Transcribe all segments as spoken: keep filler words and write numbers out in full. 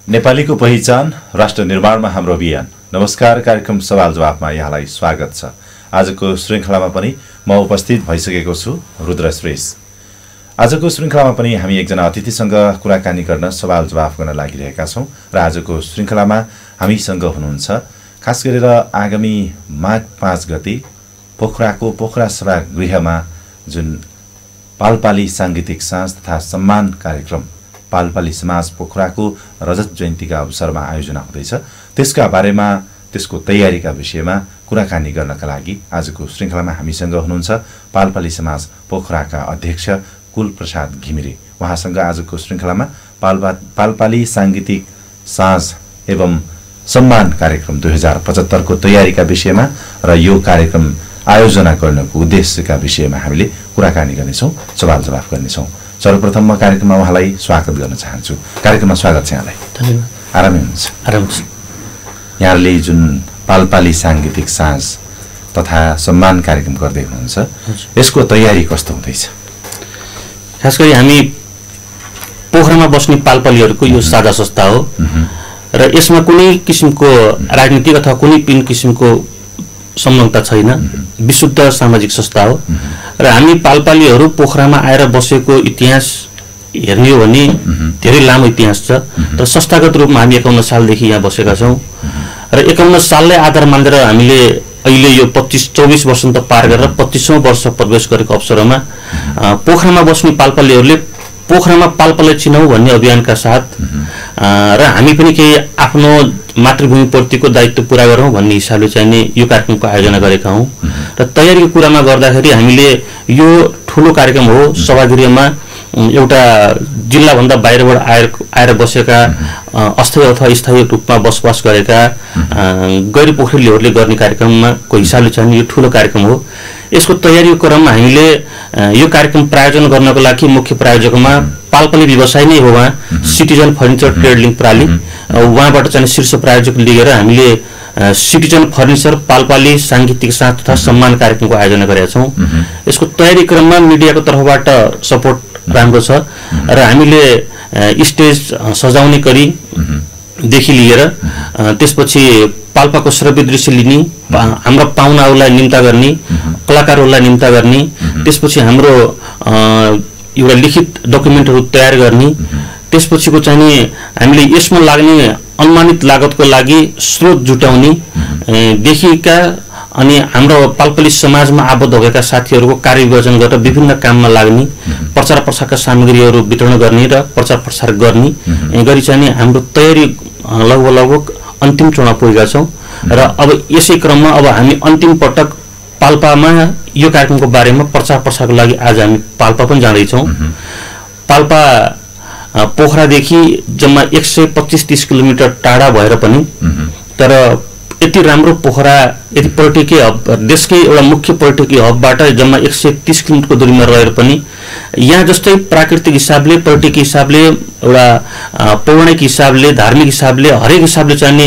नेपालीको पहिचान राष्ट्र निर्माणमा हाम्रो अभियान। नमस्कार, कार्यक्रम सवाल जवाफमा यहाँलाई स्वागत छ। आजको श्रृङ्खलामा पनि म उपस्थित भइसकेको छु, रुद्र श्रेष्ठ। आजको श्रृङ्खलामा पनि हामी एकजना अतिथिसँग कुराकानी गर्न, सवाल जवाफ गर्न लागिरहेका छौँ र आजको श्रृङ्खलामा हामीसँग हुनुहुन्छ खास गरेर आगामी माघ पाँच गते पोखराको पोखरा सभागृहमा जुन पालपाली साङ्गीतिक साँझ तथा सम्मान कार्यक्रम पालपाली समाज पोखराको रजत जयन्तीका अवसरमा आयोजना हुँदैछ, त्यसका बारेमा, त्यसको तयारीका विषयमा कुराकानी गर्नका लागि आजको श्रृङ्खलामा हामीसँग हुनुहुन्छ पालपाली समाज पोखराका अध्यक्ष कुलप्रसाद घिमिरे। उहाँसँग आजको श्रृङ्खलामा पालपा पालपाली साङ्गीतिक साँझ एवं सम्मान कार्यक्रम दुई हजार पचहत्तरको तयारीका विषयमा र यो कार्यक्रम आयोजना गर्नको उद्देश्यका विषयमा हामीले कुराकानी गर्नेछौँ, सवाल जवाफ गर्नेछौँ। सर्वप्रथम म कार्यक्रममा उहाँलाई स्वागत गर्न चाहन्छु। कार्यक्रममा स्वागत छ यहाँलाई। धन्यवाद। आरामै हुनुहुन्छ? आराम छ। यहाँले जुन पालपाली साङ्गीतिक साँझ तथा सम्मान कार्यक्रम गर्दै हुनुहुन्छ, यसको तयारी कस्तो हुँदैछ? खास गरी हामी पोखरामा बस्ने पालपालीहरूको यो साझा संस्था हो र यसमा कुनै किसिमको राजनीतिक अथवा कुनै पनि किसिमको संलग्नता छैन, विशुद्ध सामाजिक संस्था हो र हामी पालपालीहरू पोखरामा आएर बसेको इतिहास हेर्ने हो भने धेरै लामो इतिहास छ। तर संस्थागत रूपमा हामी एकाउन्न सालदेखि यहाँ बसेका छौँ र एकाउन्न साललाई आधार मानेर हामीले अहिले यो पच्चिस चौबिस वर्ष त पार गरेर पच्चिसौँ वर्ष प्रवेश गरेको अवसरमा पोखरामा बस्ने पालपालीहरूले पोखरामा पालपालाई चिनाऊ भन्ने अभियानका साथ र हामी पनि केही आफ्नो मातृभूमिप्रतिको दायित्व पुरा गरौँ भन्ने हिसाबले चाहिँ नि यो कार्यक्रमको आयोजना गरेका हौँ र तयारीको कुरामा गर्दाखेरि हामीले यो ठुलो कार्यक्रम हो। सभागृहमा एउटा जिल्लाभन्दा बाहिरबाट आएर आएर बसेका अस्थायी अथवा स्थायी रूपमा बसोबास गरेका गैर पोखरेलीहरूले गर्ने कार्यक्रमको हिसाबले चाहिँ यो ठुलो कार्यक्रम हो। यसको तयारीको क्रममा हामीले यो कार्यक्रम प्रायोजन गर्नको लागि मुख्य प्रायोजकमा पालपाली व्यवसाय नै हो, उहाँ सिटिजन फर्निचर ट्रेड लिङ्क प्राली, उहाँबाट चाहिँ शीर्ष प्रायोजक लिएर हामीले सिटिजन फर्निचर पालपाली साङ्गीतिक साँझ तथा सम्मान कार्यक्रमको आयोजना गरेका छौँ। यसको तयारी क्रममा मिडियाको तर्फबाट सपोर्ट राम्रो छ र हामीले स्टेज सजाउने करीदेखि लिएर त्यसपछि पाल्पाको श्रव्य दृश्य लिने, हाम्रा पाहुनाहरूलाई निम्ता गर्ने, कलाकारहरूलाई निम्ता गर्ने, त्यसपछि हाम्रो एउटा लिखित डकुमेन्टहरू तयार गर्ने, त्यसपछिको चाहिँ नि हामीले यसमा लाग्ने अनुमानित लागतको लागि स्रोत जुटाउने देखिका अनि हाम्रो पालपाली समाजमा आबद्ध भएका साथीहरूको कार्यविभाजन गरेर विभिन्न काममा लाग्ने, प्रचार प्रसारका सामग्रीहरू वितरण गर्ने र प्रचार प्रसार गर्ने गरी चाहिँ हाम्रो तयारी लगभग लगभग अन्तिम चरणमा पुगेका छौँ र अब यसै क्रममा अब हामी अन्तिम पटक पाल्पामा यो कार्यक्रमको बारेमा प्रचार प्रसारको लागि आज हामी पाल्पा पनि जाँदैछौँ। पाल्पा पोखरादेखि जम्मा एक सय पच्चिस तीस किलोमिटर टाढा भएर पनि तर यति राम्रो पोखरा यति पर्यटकीय हब, देशकै एउटा मुख्य पर्यटकीय हबबाट जम्मा एक सय तीस किलोमिटरको दूरीमा रहेर पनि यहाँ जस्तै प्राकृतिक हिसाबले, पर्यटकीय हिसाबले, एउटा पौराणिक हिसाबले, धार्मिक हिसाबले, हरेक हिसाबले चाहिँ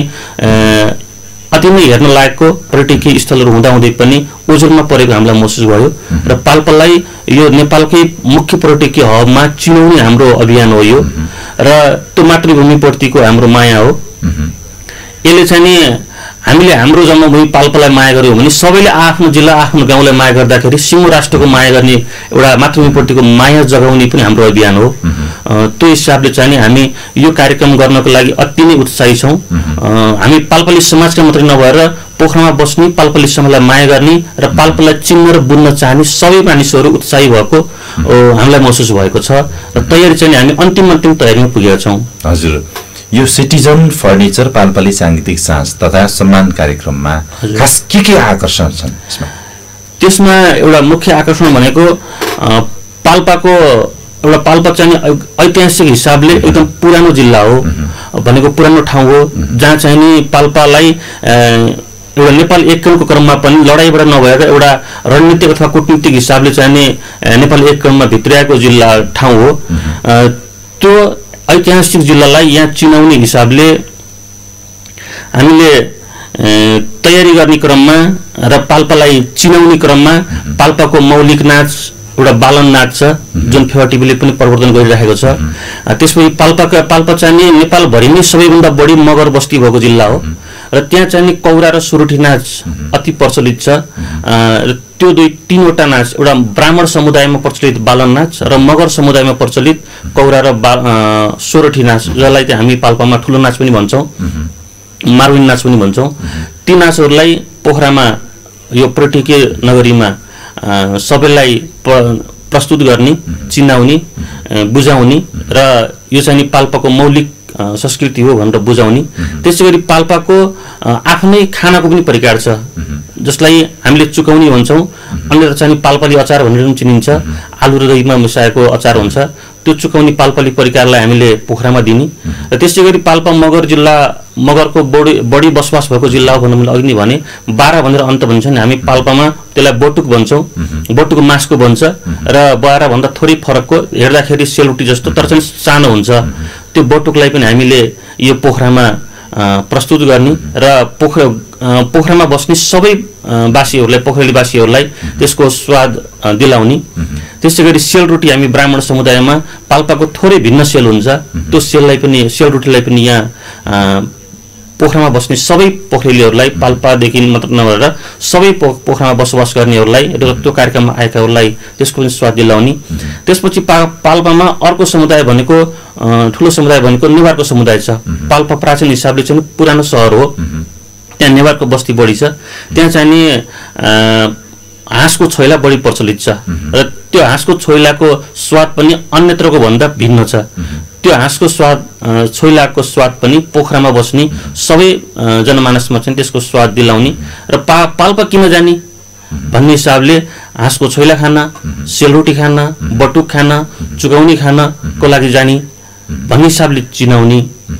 अति नै हेर्न लायकको पर्यटकीय स्थलहरू हुँदाहुँदै पनि ओझेलमा परेको हामीलाई महसुस भयो र पाल्पालाई यो नेपालकै मुख्य पर्यटकीय हबमा चिनाउने हाम्रो अभियान हो यो र त्यो मातृभूमिप्रतिको हाम्रो माया हो। यसले चाहिँ नि हामीले हाम्रो जन्मभूमि पाल्पालाई माया गर्यो भने सबैले आफ्नो जिल्ला आफ्नो गाउँलाई माया गर्दाखेरि सिङ्गो राष्ट्रको माया गर्ने एउटा मातृभूमिप्रतिको माया जगाउने पनि हाम्रो अभियान हो। त्यो हिसाबले चाहिँ नि हामी यो कार्यक्रम गर्नको लागि अति नै उत्साही छौँ। हामी पालपाली समाजका मात्रै नभएर पोखरामा बस्ने, पालपाली समाजलाई माया गर्ने र पालपालाई चिन्न र बुझ्न चाहने सबै मानिसहरू उत्साही भएको हामीलाई महसुस भएको छ र तयारी चाहिँ हामी अन्तिम अन्तिम तयारीमा पुगेका छौँ। हजुर, यो सिटिजन फर्निचर पालपाली साङ्गीतिक साँझ तथा सम्मान कार्यक्रममा खास के के आकर्षण छन्? त्यसमा एउटा मुख्य आकर्षण भनेको पाल्पाको एउटा पाल्पा चाहिँ ऐतिहासिक हिसाबले एकदम पुरानो जिल्ला हो भनेको पुरानो ठाउँ हो जहाँ चाहिँ नि पाल्पालाई एउटा नेपाल एकीकरणको क्रममा पनि लडाइँबाट नभएर एउटा रणनीतिक अथवा कूटनीतिक हिसाबले चाहिँ नि नेपाल एकीकरणमा भित्रिएको जिल्ला ठाउँ हो। त्यो ऐतिहासिक जिल्लालाई यहाँ चिनाउने हिसाबले हामीले तयारी गर्ने क्रममा र पाल्पालाई चिनाउने क्रममा पाल्पाको मौलिक नाच एउटा बालन नाच छ जुन फेवा टिभीले पनि प्रवर्तन गरिरहेको छ। त्यसपछि पाल्पाका पाल्पा चाहिँ नेपालभरि नै सबैभन्दा बढी मगर बस्ती भएको जिल्ला हो र त्यहाँ चाहिँ कौरा र सुरुठी नाच अति प्रचलित छ। र त्यो दुई तीनवटा नाच, एउटा ब्राह्मण समुदायमा प्रचलित बालन नाच र मगर समुदायमा प्रचलित कौरा र बा सोरठी नाच, जसलाई चाहिँ हामी पाल्पामा ठुलो नाच पनि भन्छौँ, मारुनी नाच पनि भन्छौँ। ती नाचहरूलाई पोखरामा यो पर्यटकीय नगरीमा सबैलाई प्रस्तुत गर्ने, चिनाउने, बुझाउने र यो चाहिँ पाल्पाको मौलिक संस्कृति हो भनेर बुझाउने। त्यसै गरी पाल्पाको आफ्नै खानाको पनि परिकार छ जसलाई हामीले चुकौनी भन्छौँ, अन्य चाहिँ पाल्पाली अचार भनेर पनि चिनिन्छ। आलु र दहीमा मिसाएको अचार हुन्छ, त्यो चुकौनी पाल्पाली परिकारलाई हामीले पोखरामा दिने। र त्यसै गरी पाल्पा मगर जिल्ला मगरको बढी बढी बसोबास भएको जिल्ला हो भन्नु मैले अघि नै भने, बाह्र भनेर अन्त भन्छ नि हामी पाल्पामा त्यसलाई बटुक भन्छौँ, बटुक मासको भन्छ र बाह्रभन्दा थोरै फरकको हेर्दाखेरि सेलरोटी जस्तो तर चाहिँ सानो हुन्छ, त्यो बटुकलाई पनि हामीले यो पोखरामा प्रस्तुत गर्ने र पोखरा पोखरामा बस्ने सबै वासीहरूलाई, पोखरेली वासीहरूलाई त्यसको स्वाद दिलाउने। त्यसै गरी सेलरोटी हामी ब्राह्मण समुदायमा पाल्पाको थोरै भिन्न सेल हुन्छ, त्यो सेललाई पनि सेलरोटीलाई पनि यहाँ पोखरामा बस्ने सबै पोखरेलीहरूलाई, पाल्पादेखि मात्र नभएर सबै पो पोखरामा बसोबास गर्नेहरूलाई र त्यो कार्यक्रममा आएकाहरूलाई त्यसको पनि स्वाद दिलाउने। त्यसपछि पा पाल्पामा अर्को समुदाय भनेको ठुलो समुदाय भनेको नेवारको समुदाय छ। पाल्पा प्राचीन हिसाबले चाहिँ पुरानो सहर हो, त्यहाँ नेवारको बस्ती बढी छ। त्यहाँ चाहिँ नि हाँसको छोइला बढी प्रचलित छ र त्यो हाँसको छोइलाको स्वाद पनि अन्यत्रको भन्दा भिन्न छ। त्यो हाँसको स्वाद छोइलाको स्वाद पनि पोखरामा बस्ने सबै जनमानसमा चाहिँ त्यसको स्वाद दिलाउने र पा पाल्पा किन जाने भन्ने हिसाबले हाँसको छोइला खाना, सेलरोटी खाना, बटुक खाना, चुकौनी खानको लागि जाने भन्ने हिसाबले चिनाउने।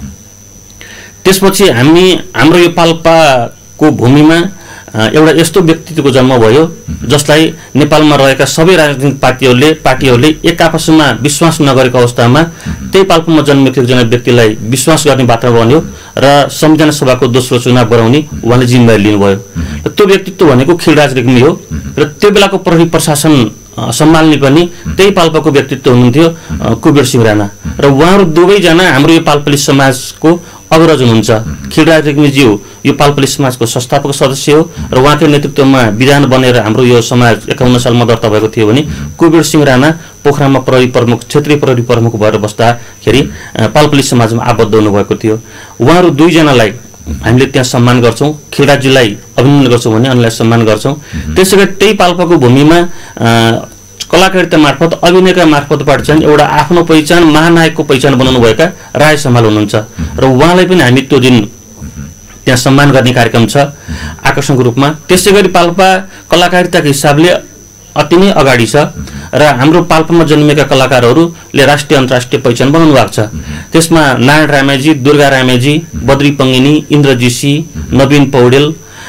त्यसपछि हामी हाम्रो यो पाल्पाको भूमिमा एउटा यस्तो व्यक्तित्वको जन्म भयो जसलाई नेपालमा रहेका सबै राजनीतिक पार्टीहरूले पार्टीहरूले एक आपसमा विश्वास नगरेको अवस्थामा त्यही पाल्पामा जन्मेको एकजना व्यक्तिलाई विश्वास गर्ने वातावरण बन्यो र संविधान सभाको दोस्रो चुनाव गराउने उहाँले जिम्मेवारी लिनुभयो। र त्यो व्यक्तित्व भनेको खिलराज रेग्मी हो र त्यो बेलाको प्रहरी प्रशासन सम्हाल्ने पनि त्यही पाल्पाको व्यक्तित्व हुनुहुन्थ्यो, कुबेर सिंह राणा। र उहाँहरू दुवैजना हाम्रो यो पाल्पाली समाजको अग्रज हुनुहुन्छ। खिलराज रेग्मीज्यू यो पाल्पाली समाजको संस्थापक सदस्य हो र उहाँकै नेतृत्वमा विधान बनेर हाम्रो यो समाज एकाउन्न सालमा दर्ता भएको थियो भने कुबेर सिंह राणा पोखरामा प्रहरी प्रमुख, क्षेत्रीय प्रहरी प्रमुख भएर बस्दाखेरि पाल्पाली समाजमा आबद्ध हुनुभएको थियो। उहाँहरू दुईजनालाई हामीले त्यहाँ सम्मान गर्छौँ, खिलराजजीलाई अभिनन्दन गर्छौँ भने अन्यलाई सम्मान गर्छौँ। त्यसै गरी त्यही पाल्पाको भूमिमा कलाकारिता मार्फत, अभिनयका मार्फतबाट चाहिँ एउटा आफ्नो पहिचान, महानायकको पहिचान बनाउनुभएका राय सम्हाल हुनुहुन्छ र उहाँलाई पनि हामी त्यो दिन त्यहाँ सम्मान गर्ने कार्यक्रम छ आकर्षणको रूपमा। त्यसै गरी पाल्पा कलाकारिताको हिसाबले अति नै अगाडि छ र हाम्रो पाल्पामा जन्मेका कलाकारहरूले राष्ट्रिय अन्तर्राष्ट्रिय पहिचान बनाउनु भएको छ। त्यसमा नारायण रामेजी, दुर्गा रामेजी, बद्री पङ्गिनी, इन्द्रजीसी, नवीन पौडेल,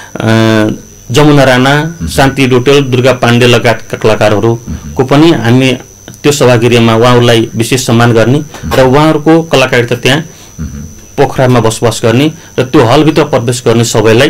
जमुना राणा, शान्ति डोटेल, दुर्गा पाण्डे लगायतका कलाकारहरूको पनि हामी त्यो सभागृहमा उहाँहरूलाई विशेष सम्मान गर्ने र उहाँहरूको कलाकारिता त्यहाँ पोखरामा बसोबास गर्ने र त्यो हलभित्र प्रवेश गर्ने सबैलाई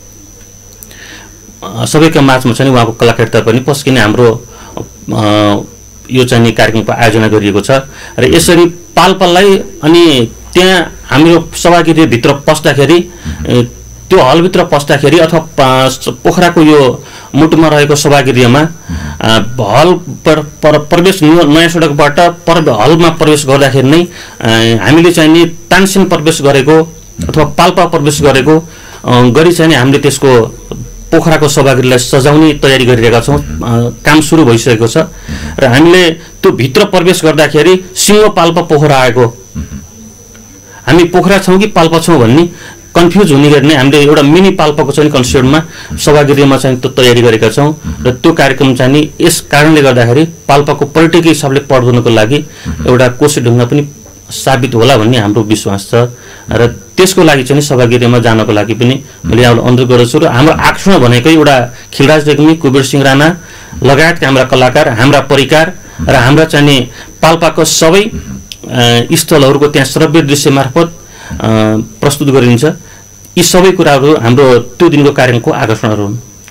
सबैका माझमा चाहिँ उहाँको कलाकारिता पनि पस्किने हाम्रो यो चाहिँ कार्यक्रमको आयोजना गरिएको छ। र यसरी पाल्पालाई अनि त्यहाँ हाम्रो सभागृहभित्र पस्दाखेरि, त्यो हलभित्र पस्दाखेरि अथवा पोखराको यो मुटुमा रहेको सभागृहमा हल पर, पर प्रवेश नयाँ सडकबाट पर हलमा प्रवेश गर्दाखेरि नै हामीले चाहिँ नि तानसेन प्रवेश गरेको अथवा पाल्पा प्रवेश गरेको गरी चाहिँ हामीले त्यसको पोखराको सभागृहलाई सजाउने तयारी गरिरहेका छौँ। काम सुरु भइसकेको छ र हामीले त्यो भित्र प्रवेश गर्दाखेरि सिंह पाल्पा पोखरा आएको, हामी पोखरा छौँ कि पाल्पा छौँ भन्ने कन्फ्युज हुने गरी नै हामीले एउटा मिनी पाल्पाको चाहिँ कन्सेप्टमा सभागृहमा चाहिँ त्यो तयारी गरेका छौँ र त्यो कार्यक्रम चाहिँ नि यस कारणले गर्दाखेरि पाल्पाको पर्यटकीय हिसाबले प्रवर्धनको लागि एउटा कोशी ढुङ्गा पनि साबित होला भन्ने हाम्रो विश्वास छ। र त्यसको लागि चाहिँ सभागृहमा जानको लागि पनि मैले यहाँलाई अनुरोध गर्दछु। र हाम्रो आकर्षण भनेकै एउटा खिलराज रेग्मी, कुबेर सिंह राणा लगायतका हाम्रा कलाकार, हाम्रा परिकार र हाम्रा चाहिँ पाल्पाको सबै स्थलहरूको त्यहाँ श्रव्य दृश्य मार्फत प्रस्तुत गरिन्छ। यी सबै कुराहरू हाम्रो त्यो दिनको कार्यक्रमको आकर्षणहरू हुन्।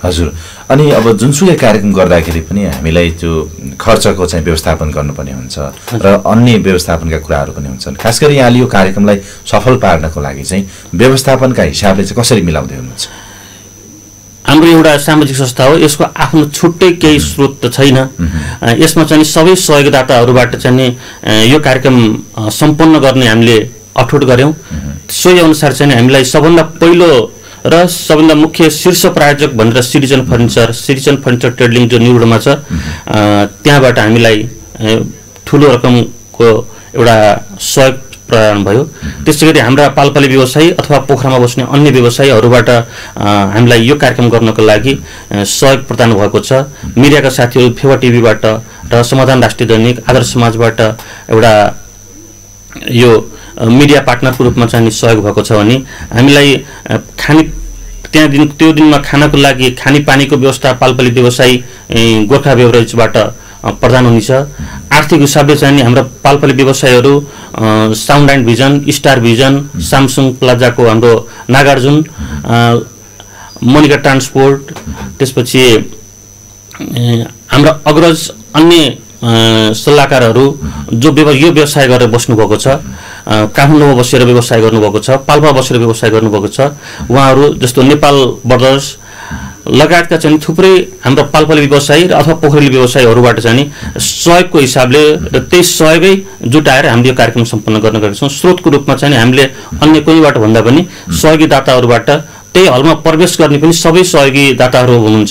हजुर। अनि अब जुनसुकै कार्यक्रम गर्दाखेरि पनि हामीलाई त्यो खर्चको चाहिँ व्यवस्थापन गर्नुपर्ने हुन्छ र अन्य व्यवस्थापनका कुराहरू पनि हुन्छन्। खास गरी यहाँले यो कार्यक्रमलाई सफल पार्नको लागि चाहिँ व्यवस्थापनका हिसाबले चाहिँ कसरी मिलाउँदै हुनुहुन्छ? हाम्रो एउटा सामाजिक संस्था हो, यसको आफ्नो छुट्टै केही स्रोत त छैन। यसमा चाहिँ सबै सहयोगदाताहरूबाट चाहिँ यो कार्यक्रम सम्पन्न गर्ने हामीले अठोट गऱ्यौँ। सोही अनुसार चाहिँ हामीलाई सबभन्दा पहिलो र सबभन्दा मुख्य शीर्ष प्रायोजक भनेर citizen furniture citizen furniture trading जो न्युरोडमा छ, त्यहाँबाट हामीलाई ठुलो रकमको एउटा सहयोग प्रदान भयो। त्यसै गरी हाम्रा पाल्पाले व्यवसायी अथवा पोखरामा बस्ने अन्य व्यवसायीहरूबाट हामीलाई यो कार्यक्रम गर्नको लागि सहयोग प्रदान भएको छ। मिडियाका साथीहरू फेवा टिभीबाट र समाधान राष्ट्रिय दैनिक आदर्श समाजबाट एउटा यो मिडिया पार्टनरको रूपमा चाहिँ सहयोग भएको छ भने हामीलाई खाने त्यहाँ दिन त्यो दिनमा खानको लागि खानेपानीको व्यवस्था पाल्पाले व्यवसायी गोर्खा बेभरेजबाट प्रदान हुनेछ। आर्थिक हिसाबले चाहिँ हाम्रा पाल्पाले व्यवसायीहरू sound and vision, star vision, Samsung प्लाजाको हाम्रो नागार्जुन, मोनिका ट्रान्सपोर्ट, त्यसपछि हाम्रा अग्रज अन्य सल्लाहकारहरू जो यो व्यवसाय गरेर बस्नुभएको छ, काठमाडौँमा बसेर व्यवसाय गर्नुभएको छ, पाल्पा बसेर व्यवसाय गर्नुभएको छ, उहाँहरू जस्तो नेपाल ब्रदर्स लगायतका चाहिँ थुप्रै हाम्रो पाल्पाले व्यवसायी र अथवा पोखरेली व्यवसायीहरूबाट चाहिँ सहयोगको हिसाबले र त्यही सहयोगै जुटाएर हामीले यो कार्यक्रम सम्पन्न गर्न गएका छौँ। स्रोतको रूपमा चाहिँ हामीले अन्य कोहीबाट भन्दा पनि सहयोगी दाताहरूबाट, त्यही हलमा प्रवेश गर्ने पनि सबै सहयोगी दाताहरू हुनुहुन्छ।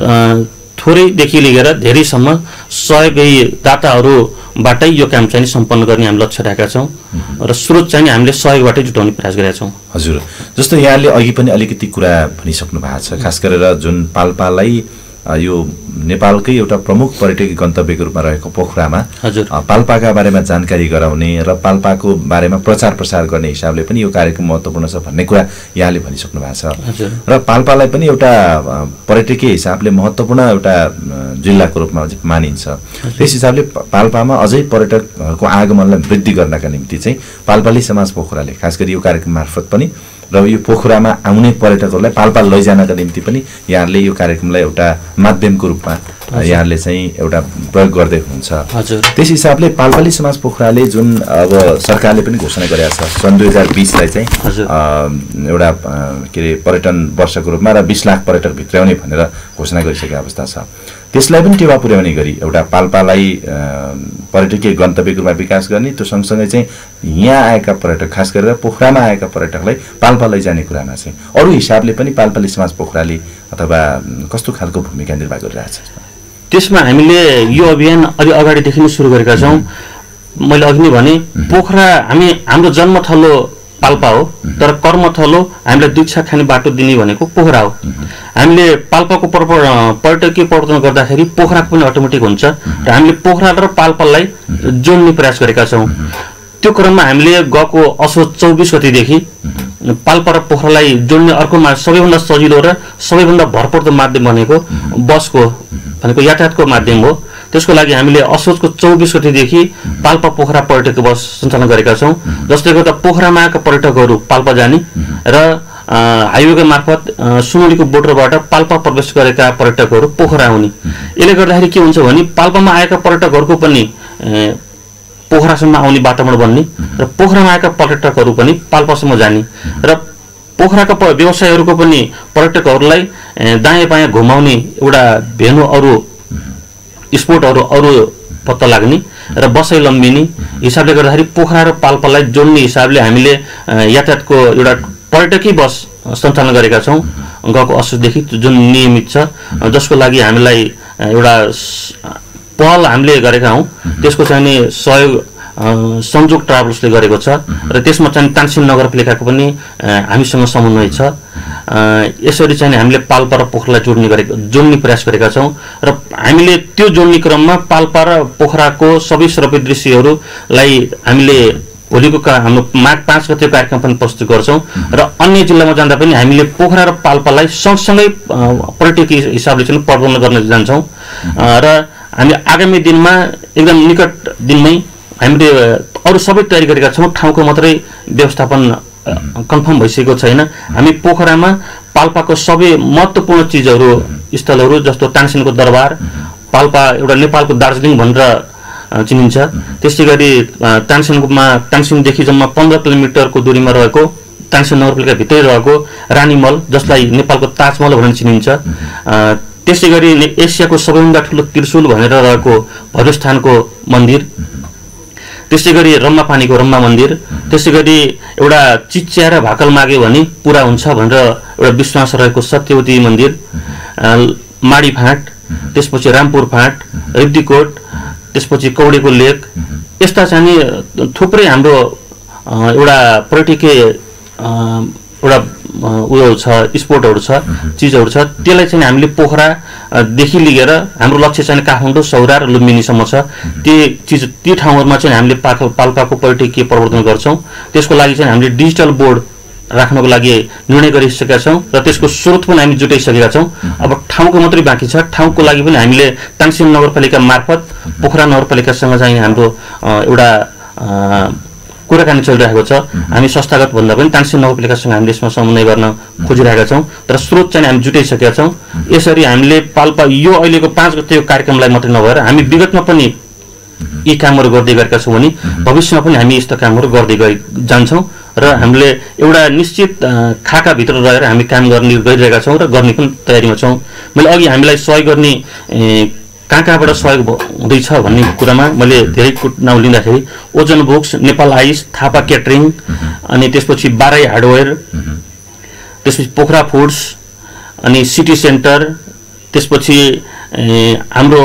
थोरैदेखि लिएर धेरैसम्म सहयोगी दाताहरूबाटै यो काम चाहिँ सम्पन्न गर्ने हामी लक्ष्य राखेका छौँ र स्रोत चाहिँ हामीले सहयोगबाटै जुटाउने प्रयास गरेका छौँ। हजुर, जस्तो यहाँले अघि पनि अलिकति कुरा भनिसक्नु भएको छ, खास गरेर जुन पाल्पालाई यो नेपालकै एउटा प्रमुख पर्यटकीय गन्तव्यको रूपमा रहेको पोखरामा पाल्पाका बारेमा जानकारी गराउने र पाल्पाको बारेमा प्रचार प्रसार गर्ने हिसाबले पनि यो कार्यक्रम महत्त्वपूर्ण छ भन्ने कुरा यहाँले भनिसक्नु भएको छ र पाल्पालाई पनि एउटा पर्यटकीय हिसाबले महत्त्वपूर्ण एउटा जिल्लाको रूपमा मानिन्छ। त्यस हिसाबले पाल्पामा अझै पर्यटकहरूको आगमनलाई वृद्धि गर्नका निम्ति चाहिँ पाल्पाली समाज पोखराले खास गरी यो कार्यक्रम मार्फत पनि र यो पोखरामा आउने पर्यटकहरूलाई पाल्पा लैजानका निम्ति पनि यहाँहरूले यो कार्यक्रमलाई एउटा माध्यमको रूपमा यहाँहरूले चाहिँ एउटा प्रयोग गर्दै हुनुहुन्छ। त्यस हिसाबले पाल्पाली समाज पोखराले जुन अब सरकारले पनि घोषणा गरेको छ सन् दुई हजार बिसलाई चाहिँ एउटा के अरे पर्यटन वर्षको रूपमा र बिस लाख पर्यटक भित्राउने भनेर घोषणा गरिसकेको अवस्था छ। त्यसलाई पनि टेवा पुर्याउने गरी एउटा पाल्पालाई पर्यटकीय गन्तव्यको रूपमा विकास गर्ने, त्यो सँगसँगै चाहिँ यहाँ आएका पर्यटक खास गरेर पोखरामा आएका पर्यटकलाई पाल्पा लैजाने कुरामा चाहिँ अरू हिसाबले पनि पाल्पाली समाज पोखराले अथवा कस्तो खालको भूमिका निर्वाह गरिरहेछ? त्यसमा हामीले यो अभियान अलि अगाडिदेखि नै सुरु गरेका छौँ। मैले अघि नै भने पोखरा हामी हाम्रो जन्मथलो पाल्पा हो, तर कर्मथलो हामीलाई दीक्षा खाने बाटो दिने भनेको पोखरा हो। हामीले पाल्पाको पर्यटकीय प्रवर्तन गर्दाखेरि पोखराको पनि अटोमेटिक हुन्छ र हामीले पोखरा र पाल्पालाई जोड्ने प्रयास गरेका छौँ। त्यो क्रममा हामीले गएको असोज चौबिस गतिदेखि पाल्पा र पोखरालाई जोड्ने अर्को सबैभन्दा सजिलो र सबैभन्दा भरपर्दो माध्यम भनेको बसको भनेको यातायातको माध्यम हो। त्यसको लागि हामीले असोजको चौबिस गतिदेखि पाल्पा पोखरा पर्यटक बस सञ्चालन गरेका छौँ, जसले गर्दा पोखरामा आएका पर्यटकहरू पाल्पा जाने र हाइवेको मार्फत सुनौलीको बोर्डरबाट पाल्पा प्रवेश गरेका पर्यटकहरू पोखरा आउने। यसले गर्दाखेरि के हुन्छ भने पाल्पामा आएका पर्यटकहरूको पनि पोखरासम्म आउने वातावरण बन्ने र पोखरामा आएका पर्यटकहरू पनि पाल्पासम्म जाने र पोखराका व्यवसायीहरूको पनि पर्यटकहरूलाई दायाँ बायाँ घुमाउने एउटा भेन्यू अरू स्पोटहरू अरू पत्ता लाग्ने र बसाइ लम्बिने हिसाबले गर्दाखेरि पोखरा र पाल्पालाई जोड्ने हिसाबले हामीले यातायातको एउटा पर्यटकीय बस सञ्चालन गरेका छौँ गएको असोजदेखि, जुन नियमित छ, जसको लागि हामीलाई एउटा पहल हामीले गरेका हौँ। त्यसको चाहिँ सहयोग संयोग ट्राभल्सले गरेको छ र त्यसमा चाहिँ तानसेन नगरपालिकाको पनि हामीसँग समन्वय छ। यसरी चाहिँ हामीले पाल्पा र पोखरालाई जोड्ने गरेको जोड्ने प्रयास गरेका छौँ र हामीले त्यो जोड्ने क्रममा पाल्पा र पोखराको सबै सर्वे दृश्यहरूलाई हामीले भोलिको हाम्रो माघ पाँच गते कार्यक्रम पनि प्रस्तुत गर्छौँ र अन्य जिल्लामा जाँदा पनि हामीले पोखरा र पाल्पालाई सँगसँगै पर्यटकीय हिसाबले चाहिँ प्रबन्ध गर्न जान्छौँ र हामी आगामी दिनमा एकदम निकट दिनमै हामीले अरू सबै तयारी गरेका छौँ। ठाउँको मात्रै व्यवस्थापन कन्फर्म भइसकेको छैन। हामी पोखरामा पाल्पाको सबै महत्त्वपूर्ण चिजहरू स्थलहरू जस्तो टाङसिनको दरबार, पाल्पा एउटा नेपालको दार्जिलिङ भनेर चिनिन्छ। त्यसै गरी टाङसिनमा टाङसिङदेखि जम्मा पन्ध्र किलोमिटरको दूरीमा रहेको टाङसिङ नगरपालिकाभित्रै रहेको रानीमल, जसलाई नेपालको ताजमहल भनेर चिनिन्छ। त्यसै गरी एसियाको सबैभन्दा ठुलो त्रिशूल भनेर रहेको भैरवस्थानको मन्दिर, त्यसै गरी रम्मा पानीको रम्मा मन्दिर, त्यसै गरी एउटा चिच्याएर भाकल माग्यो भने पुरा हुन्छ भनेर एउटा विश्वास रहेको सत्यवती मन्दिर, माडी फाँट, त्यसपछि रामपुर फाँट, रिब्दीकोट, त्यसपछि कौडेको लेक, यस्ता चाहिँ थुप्रै हाम्रो एउटा पर्यटकीय एउटा उयो छ, स्पोटहरू छ, चिजहरू छ। त्यसलाई चाहिँ हामीले पोखरादेखि लिएर हाम्रो लक्ष्य चाहिँ काठमाडौँ, सौरा र लुम्बिनीसम्म छ। ती चिज ती ठाउँहरूमा चाहिँ हामीले पाल्पा पाल्पाको पर्यटकीय प्रवर्धन गर्छौँ। त्यसको लागि चाहिँ हामीले डिजिटल बोर्ड राख्नको लागि निर्णय गरिसकेका छौँ र त्यसको स्रोत पनि हामी जुटाइसकेका छौँ। अब ठाउँको मात्रै बाँकी छ। ठाउँको लागि पनि हामीले टाङसिङ नगरपालिका मार्फत पोखरा नगरपालिकासँग चाहिँ हाम्रो एउटा कुराकानी चलिरहेको छ। हामी संस्थागत भन्दा पनि टाङसिङ नगरपालिकासँग हामीले यसमा समन्वय गर्न खोजिरहेका छौँ, तर स्रोत चाहिँ हामी जुटाइसकेका छौँ। यसरी हामीले पाल्पा यो अहिलेको पाँच गतेको कार्यक्रमलाई मात्रै नभएर हामी विगतमा पनि यी कामहरू गर्दै गरेका छौँ भने भविष्यमा पनि हामी यस्ता कामहरू गर्दै गइ जान्छौँ र हामीले एउटा निश्चित खाकाभित्र रहेर हामी काम गर्ने गरिरहेका छौँ र गर्ने पनि तयारीमा छौँ। मैले अघि हामीलाई सहयोग गर्ने कहाँ कहाँबाट सहयोग हुँदैछ भन्ने कुरामा मैले धेरै नाउँ लिँदाखेरि ozone books, Nepal ice, Thapa catering, अनि त्यसपछि बाराई हार्डवेयर, त्यसपछि पोखरा फुड्स, अनि सिटी सेन्टर, त्यसपछि हाम्रो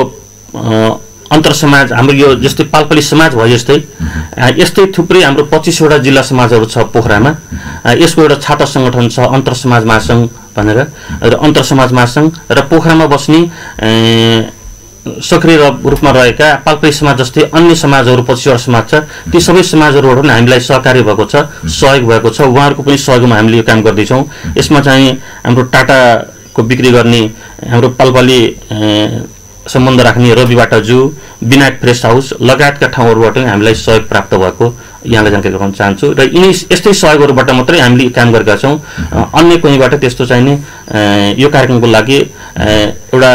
अन्तर समाज, हाम्रो यो जस्तै पाल्पाली समाज भयो जस्तै यस्तै थुप्रै हाम्रो पच्चिसवटा जिल्ला समाजहरू छ पोखरामा। यसको एउटा छाता सङ्गठन छ अन्तर समाज महासङ्घ भनेर, र अन्तर समाज महासङ्घ र पोखरामा बस्ने सक्रिय रूपमा रहेका पाल्पाली समाज जस्तै अन्य समाजहरू पच्चिसवटा समाज छ। ती सबै समाजहरूबाट पनि हामीलाई सहकार्य भएको छ, सहयोग भएको छ। उहाँहरूको पनि सहयोगमा हामीले यो काम गर्दैछौँ। यसमा चाहिँ हाम्रो टाटाको बिक्री गर्ने, हाम्रो पाल्पाली सम्बन्ध राख्ने रवि बाटाजु, विनायक फ्रेस हाउस लगायतका ठाउँहरूबाट पनि हामीलाई सहयोग प्राप्त भएको यहाँलाई जानकारी गराउन चाहन्छु। र यिनै यस्तै सहयोगहरूबाट मात्रै हामीले काम गरेका छौँ। अन्य कहीँबाट त्यस्तो चाहिने यो कार्यक्रमको लागि एउटा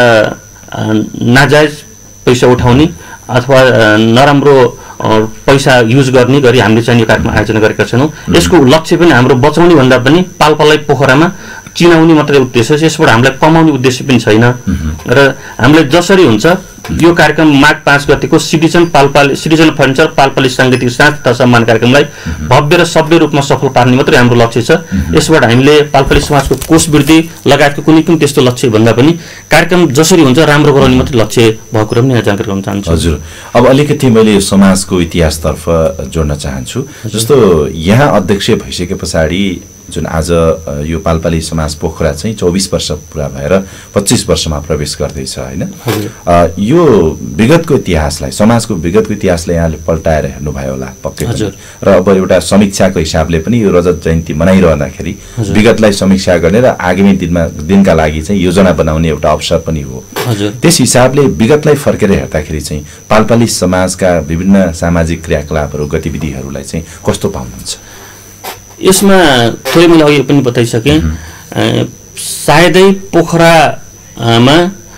नाजायज पैसा उठाउने अथवा नराम्रो पैसा युज गर्ने गरी हामीले चाहिँ यो कार्यक्रम आयोजना गरेका छैनौँ। यसको लक्ष्य पनि हाम्रो बचाउने भन्दा पनि पाल्पालाई पोखरामा चिनाउने मात्रै उद्देश्य छ। यसबाट हामीलाई कमाउने उद्देश्य पनि छैन। र हामीले जसरी हुन्छ यो कार्यक्रम माघ पाँच गतिको सिटिजन पाल्पाली सिटिजन फर्निचर पाल्पाली साङ्गीतिक साँझ तथा सम्मान कार्यक्रमलाई भव्य र सभ्य रूपमा सफल पार्ने मात्रै हाम्रो लक्ष्य छ। यसबाट हामीले पाल्पाली समाजको कोष वृद्धि लगायतको कुनै पनि त्यस्तो लक्ष्य भन्दा पनि कार्यक्रम जसरी हुन्छ राम्रो गराउने मात्रै लक्ष्य भएको कुरा पनि यहाँ जानकारी गराउन चाहन्छु। हजुर, अब अलिकति मैले समाजको इतिहासतर्फ जोड्न चाहन्छु। जस्तो यहाँ अध्यक्ष भइसके पछाडि जुन आज यो पाल्पाली समाज पोखरा चाहिँ चौबिस वर्ष पुरा भएर पच्चिस वर्षमा प्रवेश गर्दैछ होइन। यो विगतको इतिहासलाई, समाजको विगतको इतिहासलाई यहाँले पल्टाएर हेर्नुभयो होला पक्कै पनि, र अब एउटा समीक्षाको हिसाबले पनि यो रजत जयन्ती मनाइरहँदाखेरि विगतलाई समीक्षा गर्ने र आगामी दिनमा दिनका लागि चाहिँ योजना बनाउने एउटा अवसर पनि हो। त्यस हिसाबले विगतलाई फर्केर हेर्दाखेरि चाहिँ पाल्पाली समाजका विभिन्न सामाजिक क्रियाकलापहरू गतिविधिहरूलाई चाहिँ कस्तो पाउनुहुन्छ? यसमा थोरै मैले अघि पनि बताइसकेँ, सायदै पोखरामा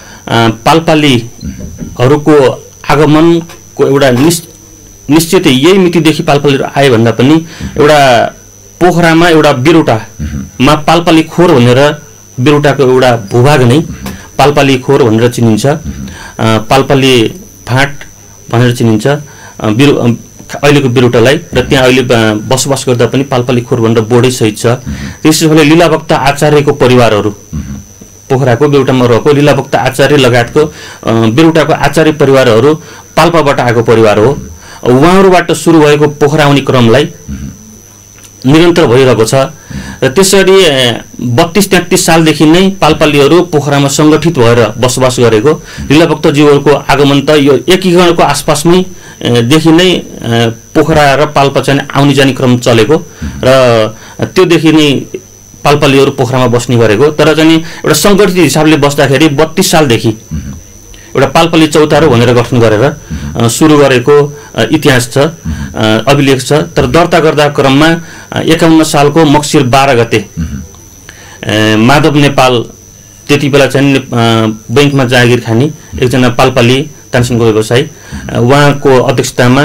पाल्पालीहरूको आगमनको एउटा निश्चित यही मितिदेखि पाल्पालीहरू आए भन्दा पनि एउटा पोखरामा एउटा बिरुटामा पाल्पाली खोर भनेर बिरुटाको एउटा भूभाग नै पाल्पाली खोर भनेर चिनिन्छ, पाल्पाली फाँट भनेर चिनिन्छ बिरु अहिलेको बिरुटालाई। र त्यहाँ अहिले बसोबास गर्दा पनि पाल्पाली खोर भनेर बोर्डै सहित छ। त्यसैले लीलाभक्त आचार्यको परिवारहरू पोखराको बिरुटामा रहेको लीलाभक्त आचार्य लगायतको बिरुटाको आचार्य परिवारहरू पाल्पाबाट आएको परिवार हो। उहाँहरूबाट सुरु भएको पोखरा आउने क्रमलाई निरन्तर भइरहेको छ। र त्यसरी बत्तीस तेत्तिस सालदेखि नै पाल्पालीहरू पोखरामा सङ्गठित भएर बसोबास गरेको। लीलाभक्तज्यूहरूको आगमन त यो एकीकरणको आसपासमै देखि नै पोखरा र पाल्पा चाहिँ आउने जाने क्रम चलेको र त्योदेखि नै पाल्पालीहरू पोखरामा बस्ने गरेको। तर चाहिँ एउटा सङ्गठित हिसाबले बस्दाखेरि बत्तीस सालदेखि एउटा पाल्पाली चौतारो भनेर गठन गरेर सुरु गरेको इतिहास छ, अभिलेख छ। तर दर्ता गर्दा क्रममा एकाउन्न सालको मक्सिर बाह्र गते माधव नेपाल त्यति बेला चाहिँ बैंकमा जागिर खाने एकजना पाल्पाली तानसेनको व्यवसायी, उहाँको अध्यक्षतामा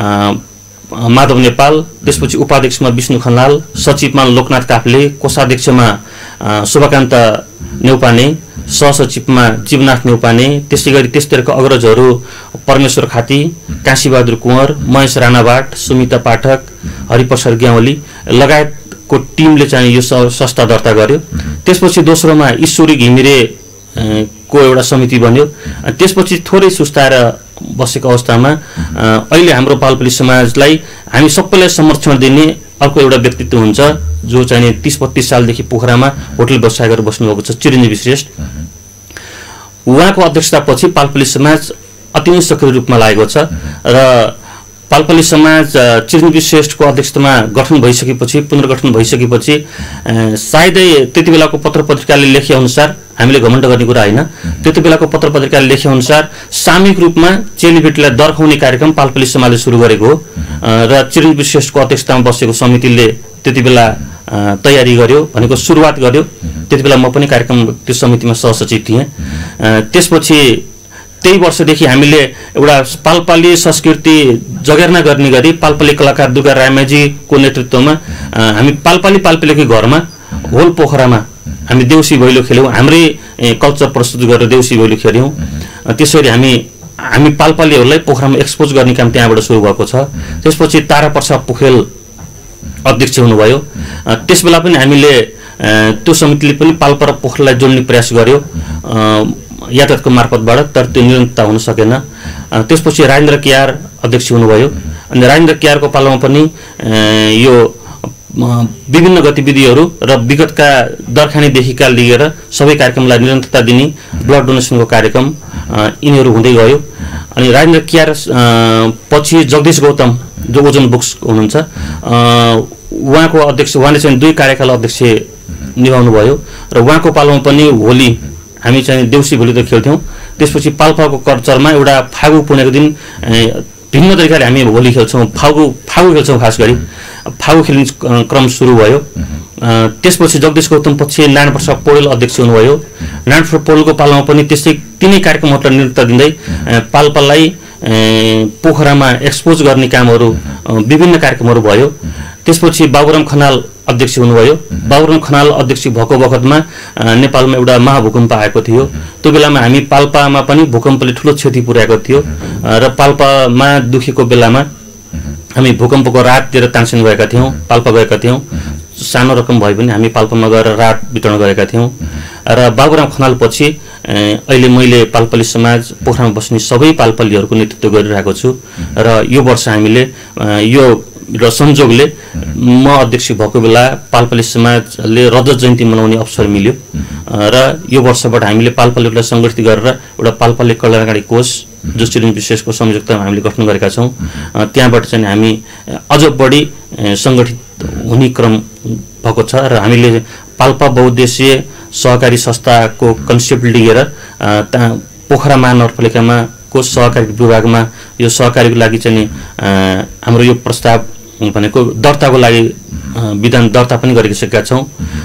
माधव नेपाल, त्यसपछि उपाध्यक्षमा विष्णु खनाल, सचिवमा लोकनाथ काफ्ले, कोषाध्यक्षमा शुभकान्त नेउपाने, सहसचिवमा जीवनाथ नेउपाने, त्यसै गरी त्यसतिरका अग्रजहरू परमेश्वर खाती, काशीबहादुर कुँवर, महेश राणाबाट, सुमिता पाठक, हरिप्रसाद ग्यावली लगायतको टिमले चाहिँ यो संस्था दर्ता गर्यो। त्यसपछि दोस्रोमा ईश्वरी घिमिरे को एउटा समिति बन्यो। त्यसपछि थोरै सुस्ताएर बसेको अवस्थामा अहिले हाम्रो पाल्पाली समाजलाई हामी सबैलाई समर्थन दिने अर्को एउटा व्यक्तित्व हुन्छ जो चाहिँ तीस बत्तीस सालदेखि पोखरामा होटल व्यवसाय गरेर बस्नुभएको छ, चिरञ्जीवी श्रेष्ठ। उहाँको अध्यक्षतापछि पाल्पाली समाज अति नै सक्रिय रूपमा लागेको छ र पाल्पाली समाज चिरञ्जीवी श्रेष्ठको अध्यक्षतामा गठन भइसकेपछि, पुनर्गठन भइसकेपछि सायदै त्यति बेलाको पत्र पत्रिकाले लेखे अनुसार, हामीले घमण्ड गर्ने कुरा होइन, त्यति बेलाको पत्र पत्रिकाले लेखे अनुसार सामूहिक रूपमा चेलीबेटीलाई दर्खाउने कार्यक्रम पाल्पाली समाजले सुरु गरेको हो र चिरञ्जीवी श्रेष्ठको अध्यक्षतामा बसेको समितिले त्यति बेला तयारी गर्यो, भनेको सुरुवात गर्यो। त्यति बेला म पनि कार्यक्रम त्यो समितिमा सहसचिव थिएँ। त्यसपछि त्यही वर्षदेखि हामीले एउटा पाल्पाली संस्कृति जगेर्ना गर्ने गरी पाल्पाली कलाकार दुर्गा रायमाझीको नेतृत्वमा हामी पाल्पाली पाल्पालीकै घरमा होल पोखरामा हामी देउसी भैलो खेल्यौँ, हाम्रै कल्चर प्रस्तुत गरेर देउसी भैलो खेल्यौँ। त्यसरी हामी हामी पाल्पालीहरूलाई पोखरामा एक्सपोज गर्ने काम त्यहाँबाट सुरु भएको छ। त्यसपछि तारा प्रसाद पोखरेल अध्यक्ष हुनुभयो। त्यसबेला पनि हामीले त्यो समितिले पनि पाल्पा र पोखरालाई जोड्ने प्रयास गर्यो यातायातको मार्फतबाट, तर त्यो निरन्तरता हुन सकेन। त्यसपछि राजेन्द्र केआर अध्यक्ष हुनुभयो अनि राजेन्द्र केआरको पालामा पनि यो विभिन्न गतिविधिहरू र विगतका दरखानीदेखिका लिएर सबै कार्यक्रमलाई निरन्तरता दिने ब्लड डोनेसनको कार्यक्रम यिनीहरू हुँदै गयो। अनि राजेन्द्र केआर पछि जगदीश गौतम जो ओजन बुक्स हुनुहुन्छ, उहाँको अध्यक्ष, उहाँले चाहिँ दुई कार्यकाल अध्यक्ष निभाउनु भयो र उहाँको पालामा पनि होली हामी चाहिँ देउसी भोलि त खेल्थ्यौँ। त्यसपछि पाल्पाको कल्चरमा एउटा फागु पुनेको दिन भिन्न तरिकाले हामी होली खेल्छौँ, फागु फागु खेल्छौँ, खास गरी फागु खेल्ने क्रम सुरु भयो। त्यसपछि जगदीश गौतम पछि नारायण प्रसाद पौडेल अध्यक्ष हुनुभयो। नारायण प्रसाद पौडेलको पालामा पनि त्यस्तै तिनै कार्यक्रमहरूलाई निरन्तरता दिँदै पाल्पालाई पोखरामा एक्सपोज गर्ने कामहरू, विभिन्न कार्यक्रमहरू भयो। त्यसपछि बाबुराम खनाल अध्यक्ष हुनुभयो। बाबुराम खनाल अध्यक्ष भएको बखतमा नेपालमा एउटा महाभूकम्प आएको थियो। त्यो बेलामा हामी पाल्पामा पनि भूकम्पले ठुलो क्षति पुर्याएको थियो र पाल्पामा दुखेको बेलामा हामी भूकम्पको राहत दिएर तानसेन गएका थियौँ, पाल्पा गएका थियौँ। सानो रकम भए पनि हामी पाल्पामा गएर राहत वितरण गरेका थियौँ। र बाबुराम खनाल पछि अहिले मैले पाल्पाली समाज पोखरामा बस्ने सबै पाल्पालीहरूको नेतृत्व गरिरहेको छु र यो वर्ष हामीले यो र संजोगले म अध्यक्ष भएको बेला पाल्पाली समाजले रजत जयन्ती मनाउने अवसर मिल्यो र यो वर्षबाट हामीले पाल्पालीलाई सङ्गठित गरेर एउटा पाल्पाली कल्याणकारी कोष जो चिरञ्जीवी विशेषको संयोजकतामा हामीले गठन गरेका छौँ। त्यहाँबाट चाहिँ हामी अझ बढी सङ्गठित हुने क्रम भएको छ र हामीले पाल्पा बहुद्देश्य सहकारी संस्थाको कन्सेप्ट लिएर पोखरा महानगरपालिकामा को सहकारी विभागमा यो सहकारीको लागि चाहिँ हाम्रो यो प्रस्ताव भनेको दर्ताको लागि विधान दर्ता पनि गरिसकेका छौँ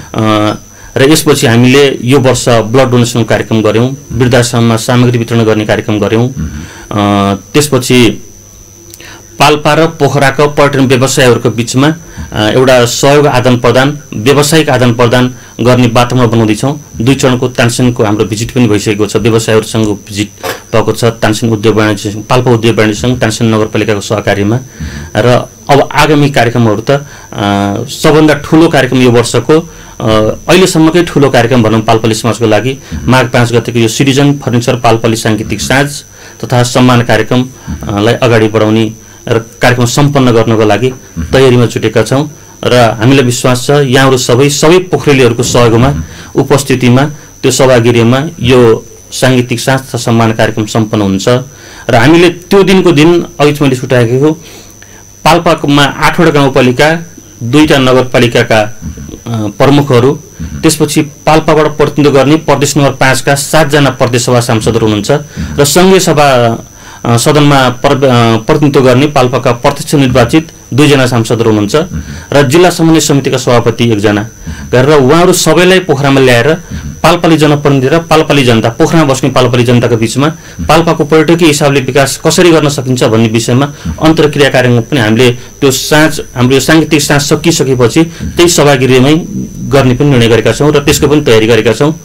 र यसपछि हामीले यो वर्ष ब्लड डोनेसन कार्यक्रम गऱ्यौँ, वृद्धाश्रममा सामग्री वितरण गर्ने कार्यक्रम गऱ्यौँ। त्यसपछि पाल्पा र पोखराको पर्यटन व्यवसायहरूको बिचमा एउटा सहयोग आदान प्रदान, व्यावसायिक आदान प्रदान गर्ने वातावरण बनाउँदैछौँ। दुई चरणको तानसेनको हाम्रो भिजिट पनि भइसकेको छ, व्यवसायहरूसँग भिजिट भएको छ तानसेन उद्योग वाणिज्य पाल्पा उद्योग वाणिज्य सङ्घ तानसेन नगरपालिकाको सहकार्यमा। र अब आगामी कार्यक्रमहरू त सबभन्दा ठुलो कार्यक्रम यो वर्षको अहिलेसम्मकै ठुलो कार्यक्रम भनौँ पाल्पाली समाजको लागि माघ पाँच गतेको यो सिटिजन फर्निचर पाल्पाली साङ्गीतिक साँझ तथा सम्मान कार्यक्रमलाई अगाडि बढाउने र कार्यक्रम सम्पन्न गर्नको लागि तयारीमा जुटेका छौँ र हामीलाई विश्वास छ यहाँहरू सबै सबै पोखरेलीहरूको सहयोगमा उपस्थितिमा त्यो सभागिरीमा यो साङ्गीतिक साँझ तथा सम्मान कार्यक्रम सम्पन्न हुन्छ। र हामीले त्यो दिनको दिन अघि मैले छुट्याएको पाल्पामा आठवटा गाउँपालिका, दुईवटा नगरपालिकाका प्रमुखहरू, त्यसपछि पाल्पाबाट प्रतिनिधित्व गर्ने प्रदेश नम्बर पाँचका सातजना प्रदेश सभा सांसदहरू हुनुहुन्छ र सङ्घीय सभा सदनमा प्रतिनिधित्व गर्ने पाल्पाका प्रत्यक्ष निर्वाचित दुईजना सांसदहरू हुनुहुन्छ र जिल्ला समन्वय समितिका सभापति एकजना गरेर उहाँहरू सबैलाई पोखरामा ल्याएर पाल्पाली जनप्रतिनिधि र पाल्पाली जनता, पोखरामा बस्ने पाल्पाली जनताको बिचमा पाल्पाको पर्यटकीय हिसाबले विकास कसरी गर्न सकिन्छ भन्ने विषयमा अन्तर्क्रिया कार्यक्रम पनि हामीले त्यो साँझ हाम्रो यो साङ्गीतिक साँझ सकिसकेपछि त्यही सभागृहमै गर्ने पनि निर्णय गरेका छौँ र त्यसको पनि तयारी गरेका छौँ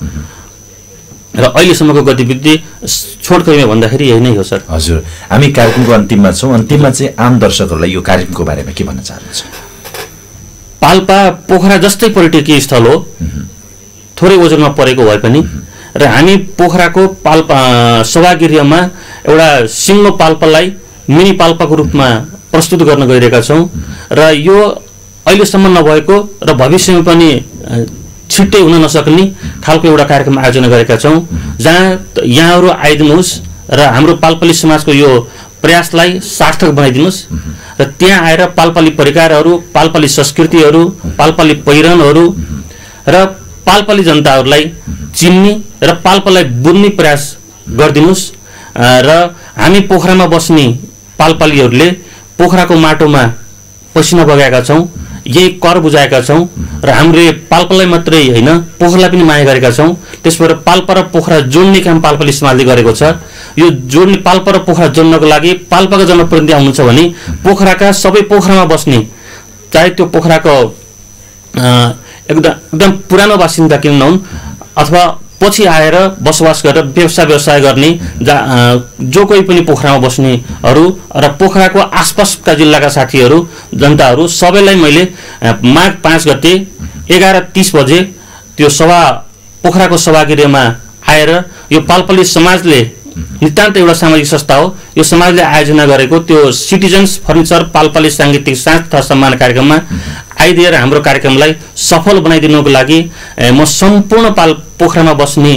र अहिलेसम्मको गतिविधि छोटकरीमा भन्दाखेरि यही नै हो सर। हजुर, हामी कार्यक्रमको अन्तिममा छौँ। अन्तिममा चाहिँ आम दर्शकहरूलाई यो कार्यक्रमको बारेमा के भन्न चाहनुहुन्छ? पाल्पा पोखरा जस्तै पर्यटकीय स्थल हो, थोरै ओजनमा परेको भए पनि, र हामी पोखराको पाल्पा सभागृहमा एउटा सिङ्गो पाल्पालाई मिनी पाल्पाको रूपमा प्रस्तुत गर्न गइरहेका छौँ र यो अहिलेसम्म नभएको र भविष्यमा पनि छिट्टै हुन नसक्ने खालको एउटा कार्यक्रम आयोजना गरेका छौँ, जहाँ यहाँहरू आइदिनुहोस् र हाम्रो पाल्पाली समाजको यो प्रयासलाई सार्थक बनाइदिनुहोस् र त्यहाँ आएर पाल्पाली परिकारहरू, पाल्पाली संस्कृतिहरू, पाल्पाली पहिरनहरू र पाल्पाली जनताहरूलाई चिन्ने र पाल्पालाई बुझ्ने प्रयास गरिदिनुहोस् र हामी पोखरामा बस्ने पाल्पालीहरूले पोखराको माटोमा पसिना बगाएका छौँ, यही कर बुझाएका छौँ र हामीले पाल्पालाई मात्रै होइन पोखरालाई पनि माया गरेका छौँ। त्यसबाट पाल्पा र पोखरा जोड्ने काम पाल्पाली समाजले गरेको छ। यो जोड्ने पाल्पा र पोखरा जोड्नको लागि पाल्पाका जनप्रतिनिधि आउनुहुन्छ भने पोखराका सबै पोखरामा बस्ने, चाहे त्यो पोखराको एकदम एकदम पुरानो बासिन्दा किन नहुन् अथवा पछि आएर बसोबास गरेर व्यवसाय व्यवसाय गर्ने जो कोही पनि पोखरामा बस्नेहरू र पोखराको आसपासका जिल्लाका साथीहरू, जनताहरू सबैलाई मैले माघ पाँच गते एघार तिस बजे त्यो सभा पोखराको सभागृहमा आएर यो पाल्पाली समाजले नितान्त एउटा सामाजिक संस्था हो, यो समाजले आयोजना गरेको त्यो सिटिजन्स फर्निचर पाल्पाली साङ्गीतिक साँझ तथा सम्मान कार्यक्रममा आइदिएर हाम्रो कार्यक्रमलाई सफल बनाइदिनुको लागि म सम्पूर्ण पाल पोखरामा बस्ने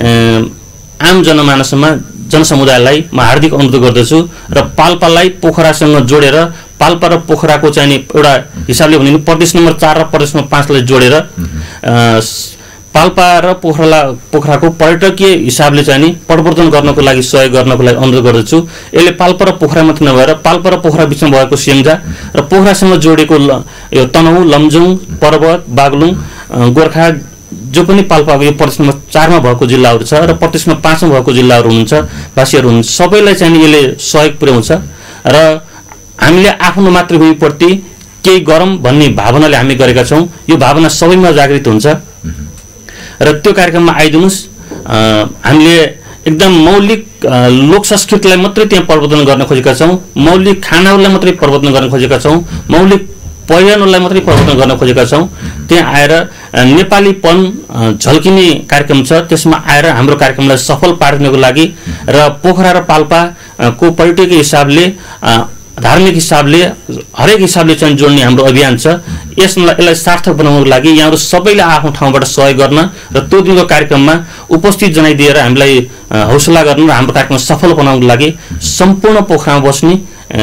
आम जनमानसमा जनसमुदायलाई म हार्दिक अनुरोध गर्दछु र पाल्पालाई पोखरासँग जोडेर पाल्पा र पोखराको चाहिँ एउटा हिसाबले भने प्रदेश नम्बर चार र प्रदेश नम्बर पाँचलाई जोडेर पाल्पा र पोखरा पोखराको पर्यटकीय हिसाबले चाहिँ नि प्रवर्धन गर्नको लागि सहयोग गर्नको लागि अनुरोध गर्दछु। यसले पाल्पा र पोखरा मात्र नभएर पाल्पा र पोखरा बिचमा भएको स्याङ्जा र पोखरासँग जोडेको यो तनहुँ, लमजुङ, पर्वत, बागलुङ, गोर्खा जो पनि पाल्पाको यो प्रदेश नम्बर चारमा भएको जिल्लाहरू छ र प्रदेश नम्बर पाँचमा भएको जिल्लाहरू हुनुहुन्छ, भाषीहरू हुनुहुन्छ, सबैलाई चाहिँ यसले सहयोग पुर्याउँछ र हामीले आफ्नो मातृभूमिप्रति केही गरौँ भन्ने भावनाले हामी गरेका छौँ। यो भावना सबैमा जागृत हुन्छ र त्यो कार्यक्रममा आइदिनुहोस्। हामीले एकदम मौलिक लोक संस्कृतिलाई मात्रै त्यहाँ प्रवर्धन गर्न खोजेका छौँ, मौलिक खानाहरूलाई मात्रै प्रवर्धन गर्न खोजेका छौँ, मौलिक पहिरनहरूलाई मात्रै प्रवर्धन गर्न खोजेका छौँ। त्यहाँ आएर नेपालीपन झल्किने कार्यक्रम छ, त्यसमा आएर हाम्रो कार्यक्रमलाई सफल पार्नको लागि र पोखरा र पाल्पाको पर्यटकीय हिसाबले, धार्मिक हिसाबले, हरेक हिसाबले चाहिँ जोड्ने हाम्रो अभियान छ। यसलाई यसलाई सार्थक बनाउनको लागि यहाँहरू सबैले आफ्नो ठाउँबाट सहयोग गर्न र त्यो दिनको कार्यक्रममा उपस्थित जनाइदिएर हामीलाई हौसला गर्नु र हाम्रो कार्यक्रम सफल बनाउनको लागि सम्पूर्ण पोखरामा बस्ने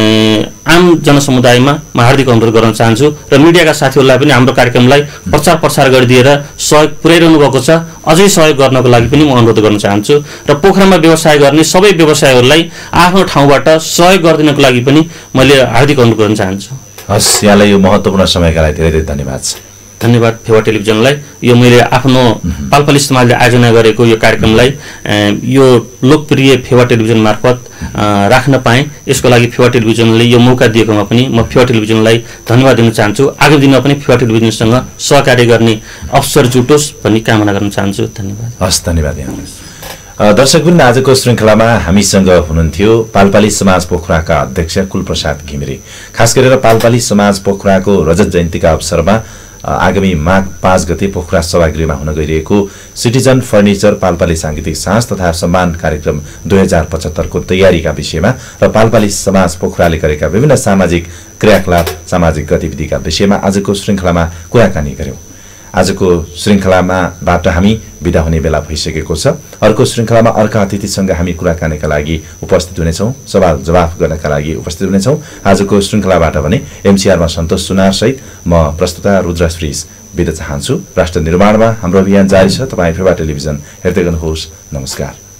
आम जनसमुदायमा म हार्दिक अनुरोध गर्न चाहन्छु र मिडियाका साथीहरूलाई पनि हाम्रो कार्यक्रमलाई प्रचार प्रसार गरिदिएर सहयोग पुर्याइरहनु भएको छ। अझै सहयोग गर्नको लागि पनि म अनुरोध गर्न चाहन्छु र पोखरामा व्यवसाय गर्ने सबै व्यवसायहरूलाई आफ्नो ठाउँबाट सहयोग गरिदिनको लागि पनि मैले हार्दिक अनुरोध गर्न चाहन्छु। हस्, यहाँलाई यो महत्त्वपूर्ण समयका लागि धेरै धेरै धन्यवाद छ। धन्यवाद फेवा टेलिभिजनलाई। यो मैले आफ्नो पाल्पाली समाजले आयोजना गरेको यो कार्यक्रमलाई यो लोकप्रिय फेवा टेलिभिजन मार्फत राख्न पाएँ, यसको लागि फेवा टेलिभिजनले यो मौका दिएकोमा पनि म फेवा टेलिभिजनलाई धन्यवाद दिन चाहन्छु। आगामी दिनमा पनि फेवा टेलिभिजनसँग सहकार्य गर्ने अवसर जुटोस् भन्ने कामना गर्न चाहन्छु। धन्यवाद। हस्, धन्यवाद यहाँलाई। दर्शकवृन्द, आजको श्रृङ्खलामा हामीसँग हुनुहुन्थ्यो पाल्पाली समाज पोखराका अध्यक्ष कुलप्रसाद घिमिरे। खास गरेर पाल्पाली समाज पोखराको रजत जयन्तीका अवसरमा आगामी माघ पाँच गते पोखरा सभागृहमा हुन गइरहेको सिटिजन फर्निचर पाल्पाली साङ्गीतिक साँझ तथा सम्मान कार्यक्रम दुई हजार पचहत्तरको तयारीका विषयमा र पाल्पाली समाज पोखराले गरेका विभिन्न सामाजिक क्रियाकलाप, सामाजिक गतिविधिका विषयमा आजको श्रृङ्खलामा कुराकानी गर्यौँ। आजको श्रृङ्खलामाबाट हामी बिदा हुने बेला भइसकेको छ। अर्को श्रृङ्खलामा अर्का अतिथिसँग हामी कुराकानीका लागि उपस्थित हुनेछौँ, सवाल जवाफ गर्नका लागि उपस्थित हुनेछौँ। आजको श्रृङ्खलाबाट भने एमसीआरमा सन्तोष सुनारसहित म प्रस्तुता रुद्र श्रीस बिदा चाहन्छु। राष्ट्र निर्माणमा हाम्रो अभियान जारी छ। तपाईँ फेवा टेलिभिजन हेर्दै गर्नुहोस्। नमस्कार।